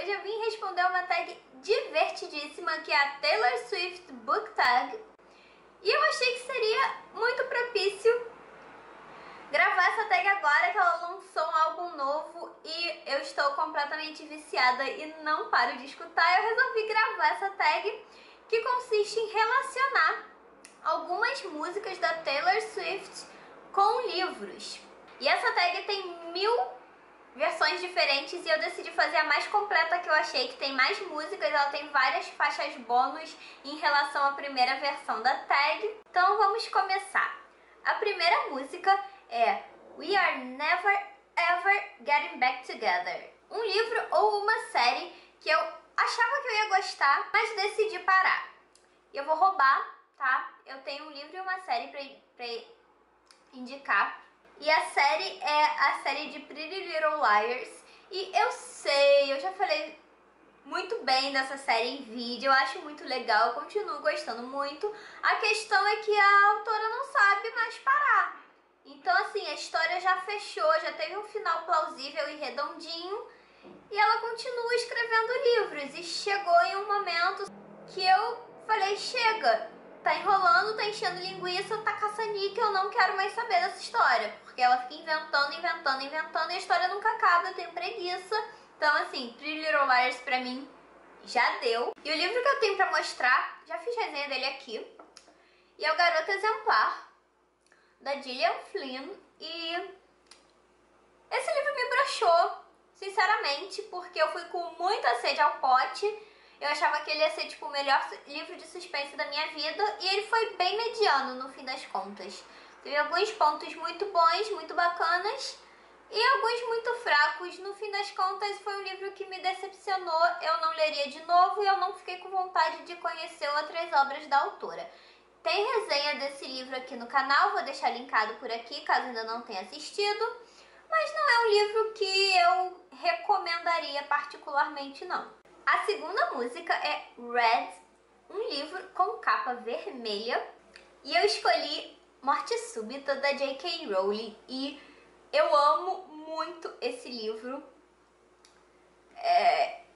Hoje eu vim responder uma tag divertidíssima que é a Taylor Swift Book Tag. E eu achei que seria muito propício gravar essa tag agora que ela lançou um álbum novo e eu estou completamente viciada e não paro de escutar. Eu resolvi gravar essa tag que consiste em relacionar algumas músicas da Taylor Swift com livros. E essa tag tem 1000 versões diferentes e eu decidi fazer a mais completa que eu achei, que tem mais músicas, ela tem várias faixas bônus em relação à primeira versão da tag. Então vamos começar. A primeira música é We Are Never Ever Getting Back Together. Um livro ou uma série que eu achava que eu ia gostar, mas decidi parar. Eu vou roubar, tá? Eu tenho um livro e uma série pra indicar. E a série é a série de Pretty Little Liars. E eu sei, eu já falei muito bem dessa série em vídeo, eu acho muito legal, eu continuo gostando muito. A questão é que a autora não sabe mais parar. Então assim, a história já fechou, já teve um final plausível e redondinho. E ela continua escrevendo livros. E chegou em um momento que eu falei, chega! Tá enrolando, tá enchendo linguiça, tá caça-níquel, eu não quero mais saber dessa história. Porque ela fica inventando e a história nunca acaba, eu tenho preguiça. Então assim, Pretty Little Liars pra mim já deu. E o livro que eu tenho pra mostrar, já fiz resenha dele aqui, e é o Garota Exemplar, da Gillian Flynn. E esse livro me broxou, sinceramente, porque eu fui com muita sede ao pote. Eu achava que ele ia ser tipo o melhor livro de suspense da minha vida e ele foi bem mediano no fim das contas. Teve alguns pontos muito bons, muito bacanas e alguns muito fracos. No fim das contas foi um livro que me decepcionou, eu não leria de novo e eu não fiquei com vontade de conhecer outras obras da autora. Tem resenha desse livro aqui no canal, vou deixar linkado por aqui caso ainda não tenha assistido. Mas não é um livro que eu recomendaria particularmente não. A segunda música é Red, um livro com capa vermelha. E eu escolhi Morte Súbita, da J.K. Rowling. E eu amo muito esse livro. É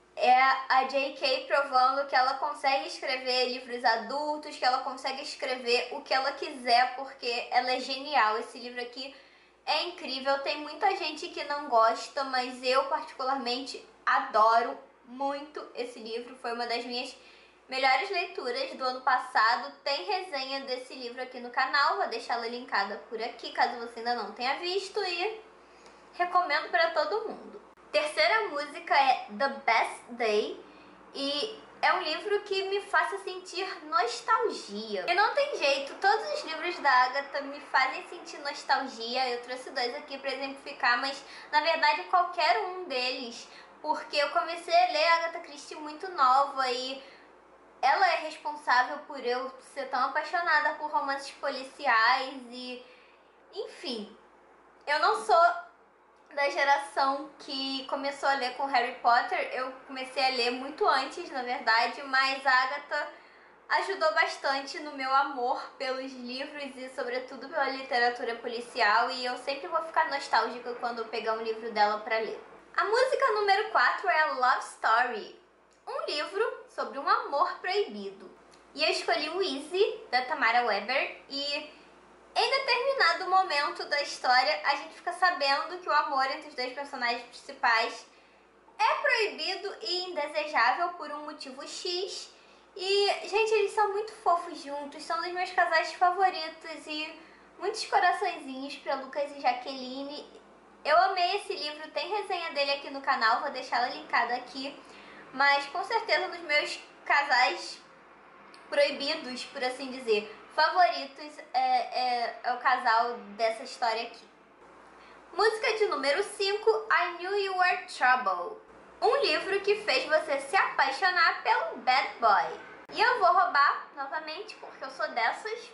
a J.K. provando que ela consegue escrever livros adultos, que ela consegue escrever o que ela quiser, porque ela é genial. Esse livro aqui é incrível. Tem muita gente que não gosta, mas eu particularmente adoro muito esse livro, foi uma das minhas melhores leituras do ano passado. Tem resenha desse livro aqui no canal, vou deixá-la linkada por aqui, caso você ainda não tenha visto, e recomendo para todo mundo. Terceira música é The Best Day, e é um livro que me faça sentir nostalgia. E não tem jeito, todos os livros da Agatha me fazem sentir nostalgia. Eu trouxe dois aqui para exemplificar, mas na verdade qualquer um deles, porque eu comecei a ler Agatha Christie muito nova e ela é responsável por eu ser tão apaixonada por romances policiais e, enfim, eu não sou da geração que começou a ler com Harry Potter, eu comecei a ler muito antes, na verdade, mas a Agatha ajudou bastante no meu amor pelos livros e sobretudo pela literatura policial, e eu sempre vou ficar nostálgica quando eu pegar um livro dela para ler. A música número 4 é a Love Story, um livro sobre um amor proibido. E eu escolhi o Easy, da Tamara Weber, e em determinado momento da história a gente fica sabendo que o amor entre os dois personagens principais é proibido e indesejável por um motivo X. E, gente, eles são muito fofos juntos, são dos meus casais favoritos e muitos coraçõezinhos para Lucas e Jaqueline. Eu amei esse livro, tem resenha dele aqui no canal, vou deixá-la linkada aqui. Mas com certeza um dos meus casais proibidos, por assim dizer, favoritos é o casal dessa história aqui. Música de número 5, I Knew You Were Trouble. Um livro que fez você se apaixonar pelo bad boy. E eu vou roubar novamente, porque eu sou dessas.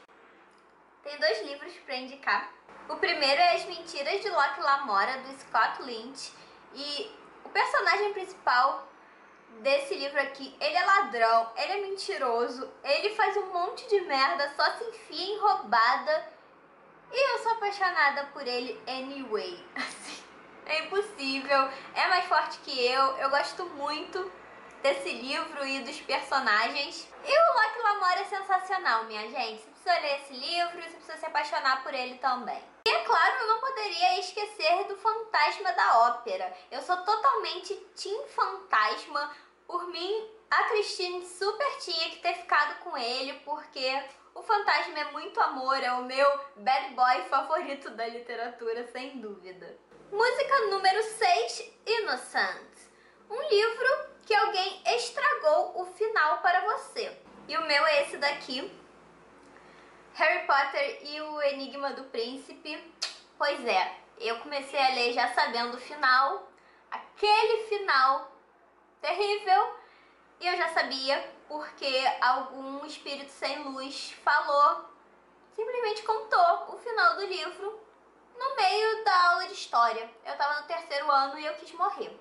Tem dois livros para indicar. O primeiro é As Mentiras de Locke Lamora, do Scott Lynch. E o personagem principal desse livro aqui, ele é ladrão, ele é mentiroso, ele faz um monte de merda, só se enfia em roubada. E eu sou apaixonada por ele anyway. Assim, É impossível, é mais forte que eu gosto muito desse livro e dos personagens. E o Locke Lamora é sensacional, minha gente. Você precisa ler esse livro, você precisa se apaixonar por ele também. E é claro, eu não poderia esquecer do Fantasma da Ópera. Eu sou totalmente Team Fantasma. Por mim, a Christine super tinha que ter ficado com ele, porque o Fantasma é muito amor, é o meu bad boy favorito da literatura, sem dúvida. Música número 6, Innocent. Um livro que alguém estragou o final para você. E o meu é esse daqui, Harry Potter e o Enigma do Príncipe. Pois é, eu comecei a ler já sabendo o final, aquele final terrível, e eu já sabia porque algum espírito sem luz falou, simplesmente contou o final do livro no meio da aula de história. Eu tava no 3º ano e eu quis morrer.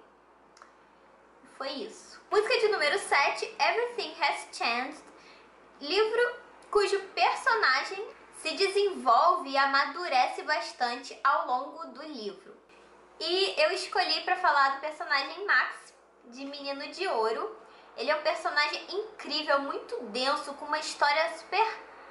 Foi isso. Música de número 7, Everything Has Changed. Livro cujo personagem se desenvolve e amadurece bastante ao longo do livro. E eu escolhi para falar do personagem Max, de Menino de Ouro. Ele é um personagem incrível, muito denso, com uma história super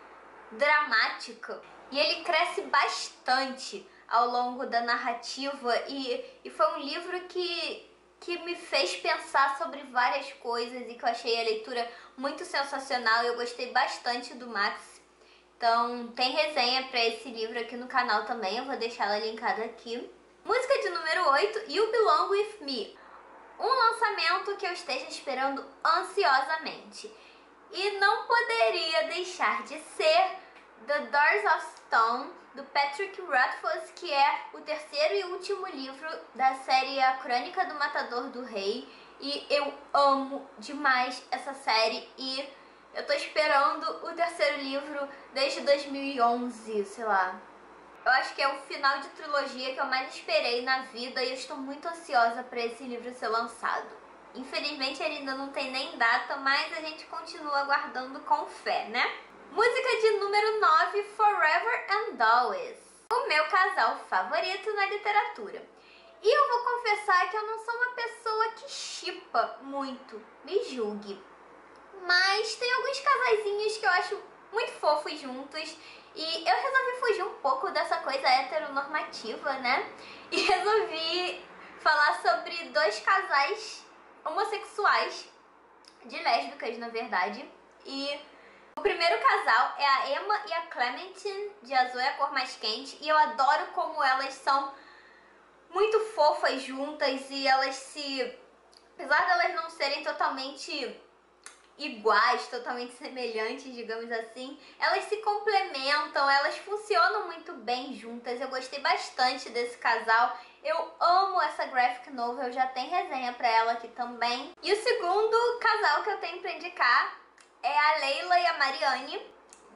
dramática. E ele cresce bastante ao longo da narrativa. E foi um livro que me fez pensar sobre várias coisas e que eu achei a leitura muito sensacional. Eu gostei bastante do Max. Então tem resenha para esse livro aqui no canal também, eu vou deixar ela linkada aqui. Música de número 8, You Belong With Me. Um lançamento que eu esteja esperando ansiosamente. E não poderia deixar de ser The Doors of Stone, do Patrick Rothfuss, que é o 3º e último livro da série A Crônica do Matador do Rei. E eu amo demais essa série e eu tô esperando o 3º livro desde 2011, sei lá. Eu acho que é o final de trilogia que eu mais esperei na vida e eu estou muito ansiosa para esse livro ser lançado. Infelizmente ele ainda não tem nem data, mas a gente continua aguardando com fé, né? Música de número 9, Forever and Always. O meu casal favorito na literatura. E eu vou confessar que eu não sou uma pessoa que shippa muito, me julgue. Mas tem alguns casaizinhos que eu acho muito fofos juntos. E eu resolvi fugir um pouco dessa coisa heteronormativa, né? E resolvi falar sobre 2 casais homossexuais, de lésbicas, na verdade. E o primeiro casal é a Emma e a Clementine, de Azul é a Cor Mais Quente. E eu adoro como elas são muito fofas juntas e elas se... apesar de elas não serem totalmente iguais, totalmente semelhantes, digamos assim, elas se complementam, elas funcionam muito bem juntas. Eu gostei bastante desse casal. Eu amo essa graphic novel, já tem resenha pra ela aqui também. E o segundo casal que eu tenho pra indicar é a Leila e a Mariane,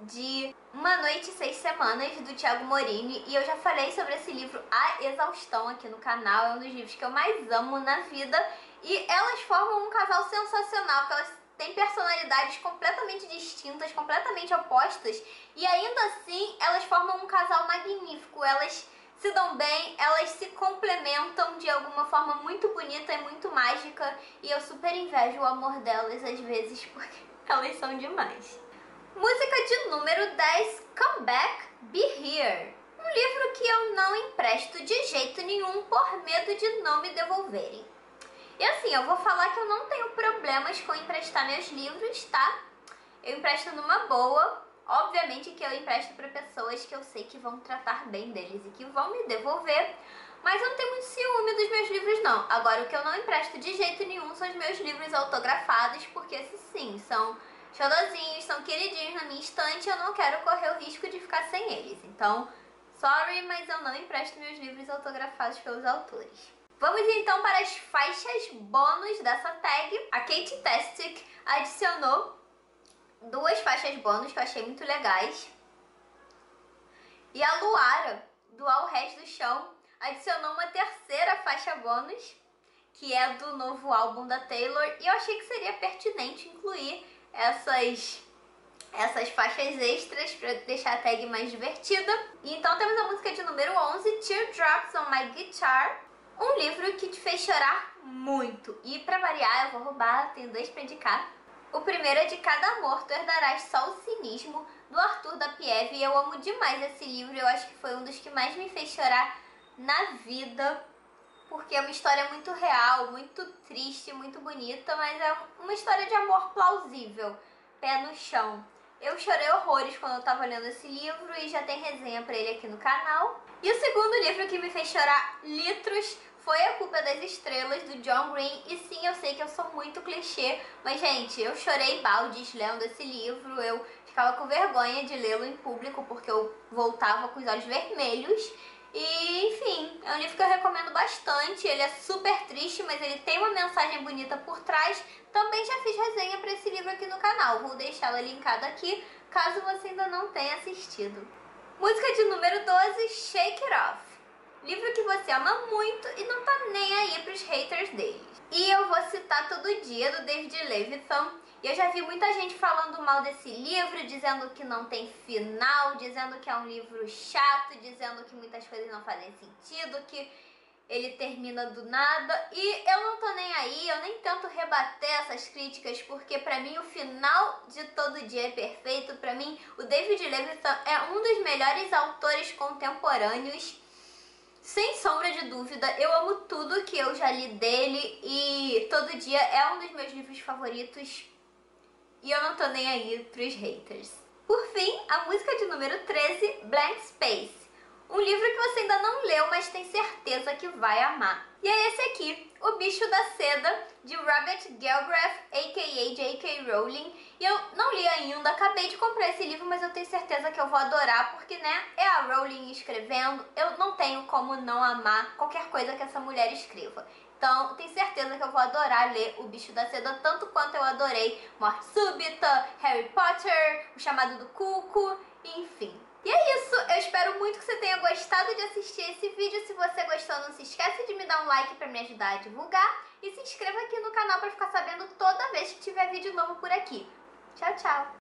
de Uma Noite e 6 Semanas, do Thiago Morini. E eu já falei sobre esse livro à exaustão aqui no canal, é um dos livros que eu mais amo na vida. E elas formam um casal sensacional, porque elas têm personalidades completamente distintas, completamente opostas, e ainda assim elas formam um casal magnífico. Elas se dão bem, elas se complementam de alguma forma muito bonita e muito mágica, e eu super invejo o amor delas às vezes, porque elas são demais. Música de número 10, Come Back, Be Here. Um livro que eu não empresto de jeito nenhum por medo de não me devolverem. E assim, eu vou falar que eu não tenho problemas com emprestar meus livros, tá? Eu empresto numa boa. Obviamente que eu empresto para pessoas que eu sei que vão tratar bem deles e que vão me devolver. Mas eu não tenho muito ciúme dos meus livros, não. Agora, o que eu não empresto de jeito nenhum são os meus livros autografados, porque esses sim, são xodozinhos, são queridinhos na minha estante, eu não quero correr o risco de ficar sem eles. Então, sorry, mas eu não empresto meus livros autografados pelos autores. Vamos então para as faixas bônus dessa tag. A Kate Testick adicionou 2 faixas bônus que eu achei muito legais. E a Luara, do Ao Rés do Chão, adicionou uma 3ª faixa bônus, que é do novo álbum da Taylor. E eu achei que seria pertinente incluir essas faixas extras para deixar a tag mais divertida. E então temos a música de número 11, Teardrops on My Guitar. Um livro que te fez chorar muito. E pra variar, eu vou roubar, tenho 2 pra indicar. O primeiro é De Cada Amor Tu Herdarás Só o Cinismo, do Arthur da Pieve. E eu amo demais esse livro, eu acho que foi um dos que mais me fez chorar na vida, porque é uma história muito real, muito triste, muito bonita, mas é uma história de amor plausível, pé no chão. Eu chorei horrores quando eu tava lendo esse livro e já tem resenha pra ele aqui no canal. E o segundo livro que me fez chorar litros foi A Culpa das Estrelas, do John Green. E sim, eu sei que eu sou muito clichê, mas gente, eu chorei baldes lendo esse livro. Eu ficava com vergonha de lê-lo em público porque eu voltava com os olhos vermelhos. E enfim, é um livro que eu recomendo bastante. Ele é super triste, mas ele tem uma mensagem bonita por trás. Também já fiz resenha para esse livro aqui no canal, vou deixá-la linkada aqui, caso você ainda não tenha assistido. Música de número 12, Shake It Off. Livro que você ama muito e não tá nem aí pros haters dele. E eu vou citar Todo Dia, do David Levithan. E eu já vi muita gente falando mal desse livro, dizendo que não tem final, dizendo que é um livro chato, dizendo que muitas coisas não fazem sentido, que ele termina do nada. E eu não tô nem aí, eu nem tento rebater essas críticas, porque pra mim o final de Todo Dia é perfeito. Pra mim o David Levithan é um dos melhores autores contemporâneos, sem sombra de dúvida. Eu amo tudo que eu já li dele e Todo Dia é um dos meus livros favoritos. E eu não tô nem aí pros haters. Por fim, a música de número 13, Blank Space. Um livro que você ainda não leu, mas tem certeza que vai amar. E é esse aqui, O Bicho da Seda, de Robert Galbraith, a.k.a. J.K. Rowling. E eu não li ainda, acabei de comprar esse livro, mas eu tenho certeza que eu vou adorar, porque, né, é a Rowling escrevendo. Eu não tenho como não amar qualquer coisa que essa mulher escreva. Então, tenho certeza que eu vou adorar ler O Bicho da Seda, tanto quanto eu adorei Morte Súbita, Harry Potter, O Chamado do Cuco, enfim. E é isso, eu espero muito que você tenha gostado de assistir esse vídeo. Se você gostou, não se esquece de me dar um like para me ajudar a divulgar. E se inscreva aqui no canal para ficar sabendo toda vez que tiver vídeo novo por aqui. Tchau, tchau!